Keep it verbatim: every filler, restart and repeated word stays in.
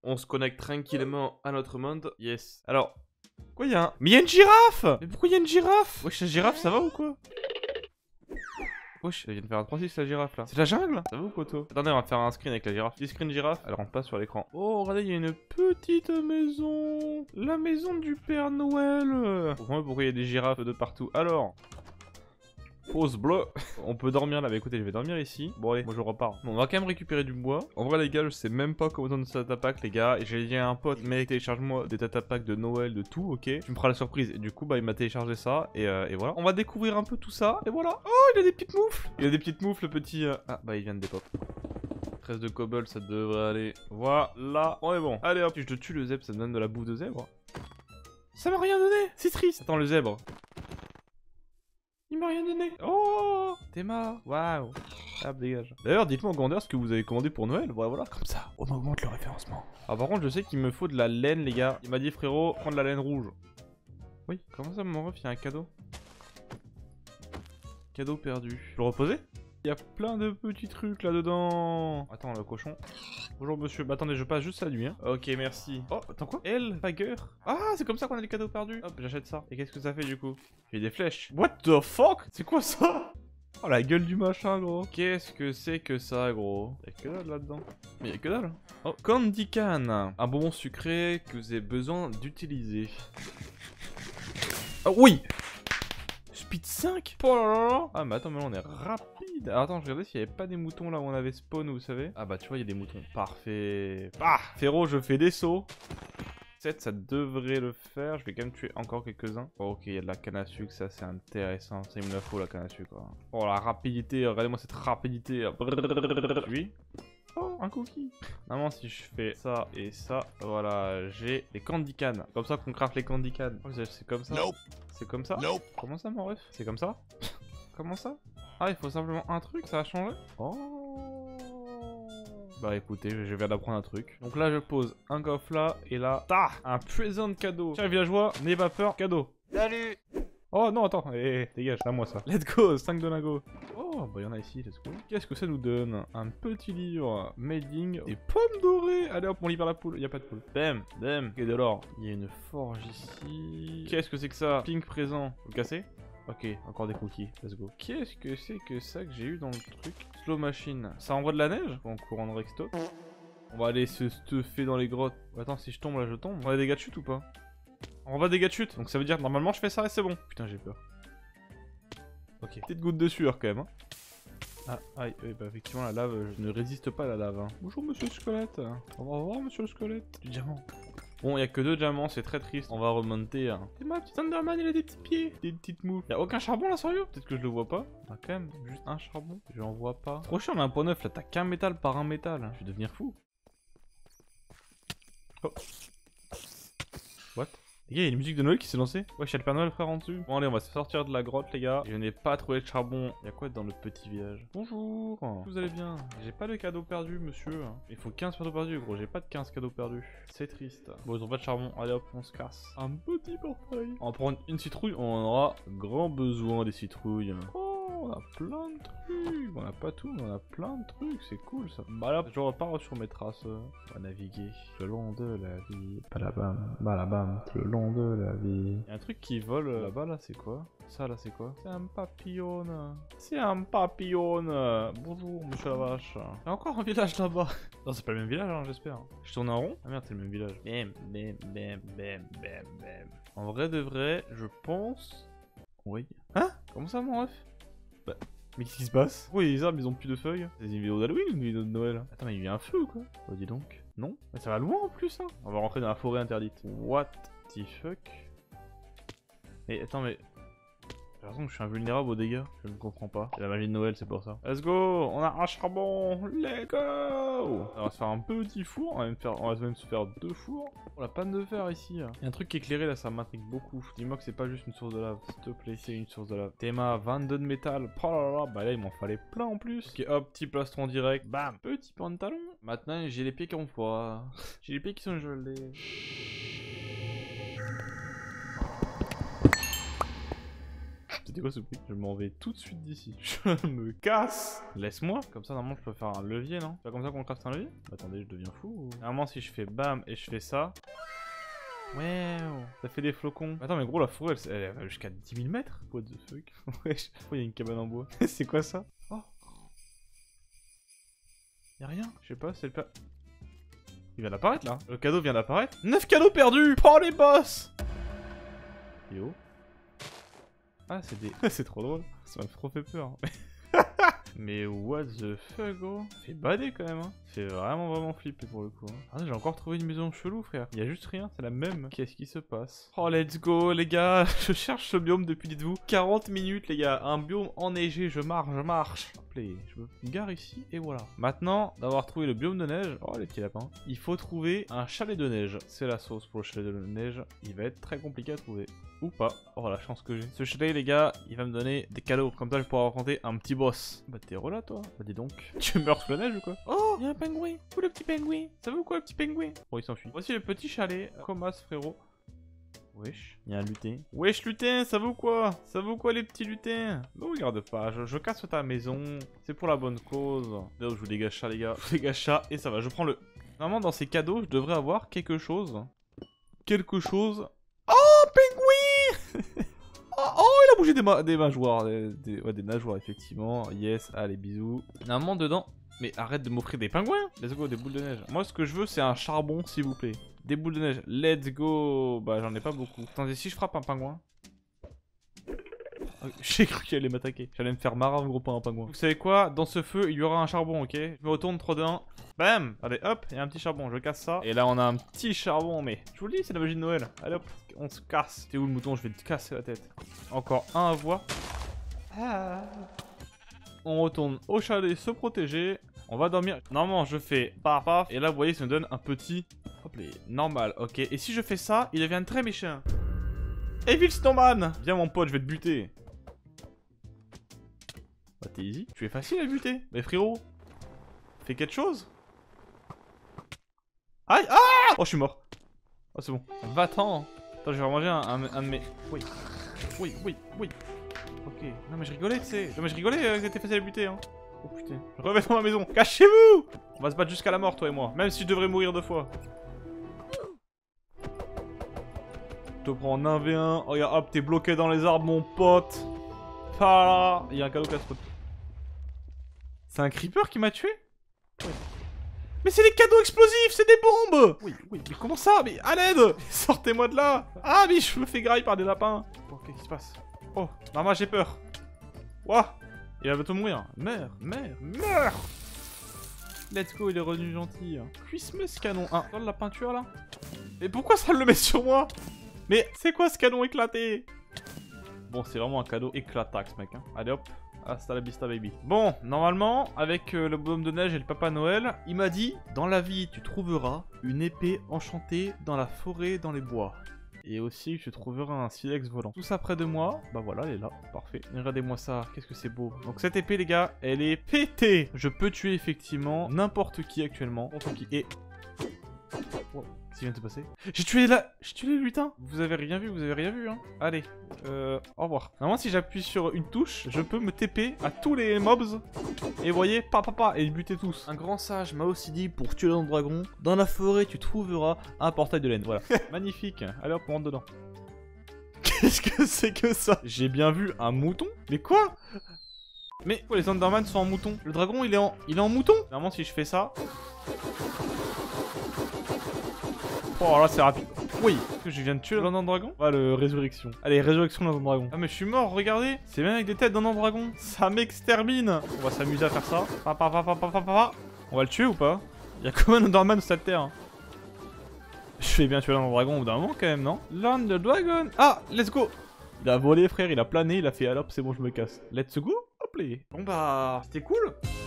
On se connecte tranquillement à notre monde. Yes. Alors, quoi, il y a un... Mais il y a une girafe. Mais pourquoi il y a une girafe? Wesh, la girafe, ça va ou quoi? Wesh, elle vient de faire un trois six la girafe là. C'est la jungle? Ça va ou quoi toi? Attendez, on va faire un screen avec la girafe. Petit screen girafe, elle rentre pas sur l'écran. Oh, regardez, il y a une petite maison. La maison du Père Noël. Pourquoi pourquoi il y a des girafes de partout? Alors... Pause bleu. On peut dormir là, mais écoutez, je vais dormir ici. Bon allez, moi je repars. Bon, on va quand même récupérer du bois. En vrai les gars, je sais même pas comment on donne data pack les gars. Et j'ai dit à un pote, mec, télécharge-moi des data packs de Noël, de tout, ok. Tu me feras la surprise. Et du coup, bah il m'a téléchargé ça. Et, euh, et voilà. On va découvrir un peu tout ça. Et voilà. Oh, il a des petites moufles. Il a des petites moufles, le petit... Euh... Ah, bah il vient de dépop. treize de cobble, ça devrait aller. Voilà. On est bon. Allez hop, si je te tue le zèbre, ça me donne de la bouffe de zèbre. Ça m'a rien donné. C'est triste. Attends, le zèbre. Il m'a rien donné. Oh, Théma. Waouh. Hop, dégage. D'ailleurs, dites-moi en grandeur ce que vous avez commandé pour Noël. Voilà, voilà. Comme ça, on augmente le référencement. Ah, par contre, je sais qu'il me faut de la laine, les gars. Il m'a dit, frérot, prends de la laine rouge. Oui, comment ça, mon ref, il y a un cadeau. Cadeau perdu. Je peux le reposer? Il y a plein de petits trucs là-dedans. Attends, le cochon. Bonjour monsieur, bah attendez, je passe juste à lui hein. Ok, merci. Oh, attends quoi? Elle, Tiger. Ah, c'est comme ça qu'on a les cadeaux perdus. Hop, j'achète ça. Et qu'est-ce que ça fait du coup? J'ai des flèches. What the fuck? C'est quoi ça? Oh la gueule du machin gros. Qu'est-ce que c'est que ça gros? Y'a que dalle là-dedans. Mais y'a que dalle. Oh, Candy Can. Un bonbon sucré que vous avez besoin d'utiliser. Oh oui! Speed cinq? Oh là là là. Ah mais attends, mais là on est rapide. Alors, attends, je regardais s'il y avait pas des moutons là où on avait spawn, vous savez. Ah bah tu vois, il y a des moutons. Parfait. Ah, frérot, je fais des sauts. sept, ça devrait le faire. Je vais quand même tuer encore quelques-uns. Oh, ok, il y a de la canne à sucre, ça c'est intéressant. Ça il me la faut la canne à sucre. Quoi. Oh la rapidité, regardez-moi cette rapidité. Oui. Oh, un cookie. Normalement, si je fais ça et ça, voilà, j'ai les candy can. Comme ça qu'on craft les candy can. Oh, c'est comme ça. Nope. C'est comme ça. Nope. Comment ça, mon ref? C'est comme ça. Comment ça? Ah, il faut simplement un truc, ça a changé. Oh. Bah écoutez, je viens d'apprendre un truc. Donc là, je pose un coffre là, et là, ta, un présent de cadeau. Tiens, villageois, n'aie pas peur, cadeau. Salut. Oh non, attends, hé, hé, dégage, c'est à moi ça. Let's go, cinq de lingots. Oh, bah y'en a ici, let's go. Qu'est-ce que ça nous donne? Un petit livre, Mading, des pommes dorées. Allez hop, on libère la poule, y a pas de poule. Bam, bam, et de l'or. Il y a une forge ici. Qu'est-ce que c'est que ça? Pink présent. Vous le cassez? Ok, encore des cookies, let's go. Qu'est-ce que c'est que ça que j'ai eu dans le truc? Slow machine. Ça envoie de la neige? En courant de Rexto. On va aller se stuffer dans les grottes. Attends, si je tombe là, je tombe. On a des dégâts de chute ou pas? On va dégâts de chute, donc ça veut dire que normalement je fais ça et c'est bon. Putain, j'ai peur. Ok. Petite goutte de sueur quand même. Hein. Ah, aïe, oui, bah effectivement la lave, je ne résiste pas à la lave. Hein. Bonjour monsieur le squelette. Au revoir monsieur le squelette. Du diamant. Bon, il y a que deux diamants, c'est très triste. On va remonter. Hein. C'est ma petite Enderman, il a des petits pieds, des petites moules. Y'a aucun charbon là, sérieux? Peut-être que je le vois pas. On a quand même juste un charbon. Je en vois pas. Trop chiant, on a un point neuf là. T'as qu'un métal par un métal. Je vais devenir fou. Oh. What? Les gars, il y a une musique de Noël qui s'est lancée. Ouais, j'ai le Père Noël frère en dessus. Bon allez, on va sortir de la grotte les gars. Je n'ai pas trouvé de charbon. Il y a quoi dans le petit village? Bonjour. Vous allez bien? J'ai pas de cadeau perdu monsieur. Il faut quinze cadeaux perdus gros. J'ai pas de quinze cadeaux perdus. C'est triste. Bon, ils ont pas de charbon. Allez hop, on se casse. Un petit portail. On va prendre une citrouille. On en aura grand besoin des citrouilles. Oh, on a plein de trucs. On a pas tout, mais on a plein de trucs. C'est cool ça. Bah là, je repars sur mes traces. On va naviguer le long de la vie. Balabam, balabam, le long de la vie. Y'a un truc qui vole là-bas là, c'est quoi? Ça là, c'est quoi? C'est un papillon. C'est un papillon. Bonjour, monsieur la vache. Y'a encore un village là-bas. Non, c'est pas le même village, hein, j'espère. Je tourne en rond? Ah merde, c'est le même village. Bam, bam, bam, bam, bam, bam. En vrai de vrai, je pense. Oui. Hein? Comment ça, mon ref? Bah. Mais qu'est-ce qui se passe? Pourquoi les arbres ils ont plus de feuilles? C'est une vidéo d'Halloween ou une vidéo de Noël? Attends, mais il y a un feu ou quoi? Oh, dis donc. Non? Mais ça va loin en plus, hein? On va rentrer dans la forêt interdite. What the fuck? Mais attends, mais. J'ai l'impression que je suis invulnérable aux dégâts. Je ne comprends pas. C'est la magie de Noël, c'est pour ça. Let's go! On a un charbon! Let's go! On va se faire un petit four. On va même, faire... on va même se faire deux fours. Oh, la panne de fer ici. Il y a un truc éclairé là, ça m'intrigue beaucoup. Dis-moi que c'est pas juste une source de lave. S'il te plaît, c'est une source de lave. Théma, vingt-deux de métal. Oh là là, bah là, il m'en fallait plein en plus. Ok, hop, petit plastron direct. Bam! Petit pantalon. Maintenant, j'ai les pieds qui ont froid. J'ai les pieds qui sont gelés. C'était quoi ce bruit? Je m'en vais tout de suite d'ici. Je me casse. Laisse-moi. Comme ça, normalement, je peux faire un levier, non? C'est pas comme ça qu'on craft un levier? Attendez, je deviens fou ou... Normalement, si je fais bam et je fais ça... Ouais, ça fait des flocons. Attends, mais gros, la forêt, elle, elle va jusqu'à dix mille mètres. What the fuck? Wesh, pourquoi il y a une cabane en bois? C'est quoi ça? Oh. Y'a rien? Je sais pas, c'est le pas... Il vient d'apparaître là. Le cadeau vient d'apparaître. neuf cadeaux perdus. Oh les boss. Yo. Ah, c'est des... c'est trop drôle. Ça m'a trop fait peur. Mais what the fuck, gros? Fait bader quand même, hein. Fait vraiment vraiment flipper pour le coup. Hein. Ah, j'ai encore trouvé une maison chelou, frère. Il y a juste rien, c'est la même. Qu'est-ce qui se passe? Oh, let's go, les gars. Je cherche ce biome depuis, dites-vous, quarante minutes, les gars. Un biome enneigé, je marche, je marche. Allez, je me gare ici et voilà. Maintenant, d'avoir trouvé le biome de neige, oh les petits lapins, il faut trouver un chalet de neige. C'est la sauce pour le chalet de neige. Il va être très compliqué à trouver. Ou pas. Oh la chance que j'ai. Ce chalet, les gars, il va me donner des cadeaux. Comme ça, je pourrai rencontrer un petit boss. Bah t'es là, toi. Bah dis donc. Tu meurs sous la neige ou quoi? Oh, il y a un pingouin. Où le petit pingouin? Ça veut quoi le petit pingouin? Bon, il s'enfuit. Voici le petit chalet. Comas, frérot. Wesh, il y a un lutin. Wesh lutin, ça vaut quoi? Ça vaut quoi les petits lutins? Ne regarde pas, je, je casse ta maison. C'est pour la bonne cause. D'ailleurs, je vous dégage ça les gars. Je vous dégage ça et ça va. Je prends le... Normalement dans ces cadeaux, je devrais avoir quelque chose. Quelque chose. Oh, pingouin. oh, oh, il a bougé des, ma des mâchoires. Des, des, ouais, des nageoires effectivement. Yes, allez bisous. Normalement dedans... Mais arrête de m'offrir des pingouins. Let's go, des boules de neige. Moi ce que je veux c'est un charbon s'il vous plaît. Des boules de neige, let's go. Bah j'en ai pas beaucoup. Attendez, si je frappe un pingouin. J'ai cru qu'il allait m'attaquer. J'allais me faire marrer gros par un pingouin. Vous savez quoi? Dans ce feu il y aura un charbon, ok? Je me retourne trop d'un. Bam. Allez hop, il y a un petit charbon, je casse ça. Et là on a un petit charbon, mais je vous le dis c'est la magie de Noël. Allez hop, on se casse. T'es où le mouton? Je vais te casser la tête. Encore un à voir. Ah. On retourne au chalet se protéger. On va dormir. Normalement, je fais paf paf. Et là, vous voyez, ça me donne un petit... Hop, les... normal, ok. Et si je fais ça, il devient très méchant. Evil Snowman. Viens, mon pote, je vais te buter. Bah, t'es easy. Tu es facile à buter. Mais frérot, fais quelque chose. Aïe. Ah. Oh, je suis mort. Oh, c'est bon. Va-t'en. Attends, je vais remanger un, un, un de mes... Oui. Oui, oui, oui. Ok. Non, mais je rigolais, tu sais. Non, mais je rigolais euh, que c'était facile à buter, hein. Oh putain. Je reviens dans ma maison. Cachez-vous. On va se battre jusqu'à la mort, toi et moi. Même si je devrais mourir deux fois. Je te prends en un v un. Oh, regarde, hop, t'es bloqué dans les arbres, mon pote. Voilà. Il y a un cadeau qui a spot. C'est un creeper qui m'a tué? Ouais. Mais c'est des cadeaux explosifs, c'est des bombes. Oui, oui, mais comment ça? Mais à l'aide. Sortez-moi de là. Ah, mais je me fais grailler par des lapins. Oh, qu'est-ce qui se passe? Oh, maman, j'ai peur. Ouah. Il va bientôt mourir. Meurs, meurs, meurs. Let's go, il est revenu gentil. Christmas canon un. Dans la peinture là. Mais pourquoi ça le met sur moi? Mais c'est quoi ce canon éclaté? Bon, c'est vraiment un cadeau éclatax, mec. Hein. Allez hop. Hasta la vista, baby. Bon, normalement, avec euh, le bonhomme de neige et le papa Noël, il m'a dit, dans la vie, tu trouveras une épée enchantée dans la forêt, dans les bois. Et aussi, je trouverai un silex volant. Tout ça près de moi. Bah voilà, elle est là. Parfait. Regardez-moi ça. Qu'est-ce que c'est beau. Donc cette épée, les gars, elle est pétée. Je peux tuer effectivement n'importe qui actuellement. N'importe qui. Et... Wow. Qu'est-ce qui vient de se passer? J'ai tué la... J'ai tué les lutins. Vous avez rien vu, vous avez rien vu, hein. Allez. Euh... Au revoir. Normalement, si j'appuie sur une touche, je peux me T P à tous les mobs. Et vous voyez, pa pa pa, et les buter tous. Un grand sage m'a aussi dit, pour tuer le dragon, dans la forêt, tu trouveras un portail de laine. Voilà. Magnifique. Allez hop, on rentre dedans. Qu'est-ce que c'est que ça? J'ai bien vu un mouton? Mais quoi? Mais oh, les Enderman sont en mouton. Le dragon, il est en... Il est en mouton? Normalement, si je fais ça... Oh là c'est rapide. Oui, je viens de tuer l'Ender Dragon. Ah le résurrection. Allez, résurrection l'Ender Dragon. Ah mais je suis mort, regardez. C'est même avec des têtes d'Ender Dragon. Ça m'extermine. On va s'amuser à faire ça. Pa, pa, pa, pa, pa, pa, pa. On va le tuer ou pas? Il y a combien d'Enderman sur cette terre hein? Je fais bien tuer l'Ender Dragon au bout d'un moment quand même, non? L'Ender Dragon. Ah, let's go. Il a volé frère, il a plané, il a fait alors c'est bon je me casse. Let's go. Hop les. Bon bah, c'était cool.